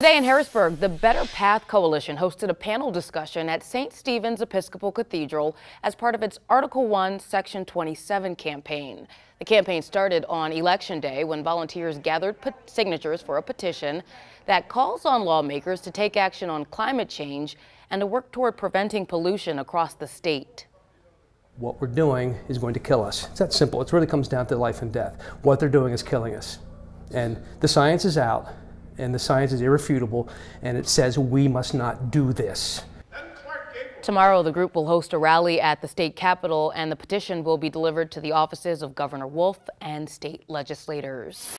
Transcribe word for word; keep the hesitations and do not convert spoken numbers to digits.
Today in Harrisburg, the Better Path Coalition hosted a panel discussion at Saint Stephen's Episcopal Cathedral as part of its Article one, Section twenty-seven campaign. The campaign started on Election Day when volunteers gathered signatures for a petition that calls on lawmakers to take action on climate change and to work toward preventing pollution across the state. What we're doing is going to kill us. It's that simple. It really comes down to life and death. What they're doing is killing us. And the science is out, and the science is irrefutable, and it says we must not do this. Tomorrow, the group will host a rally at the state capitol, and the petition will be delivered to the offices of Governor Wolf and state legislators.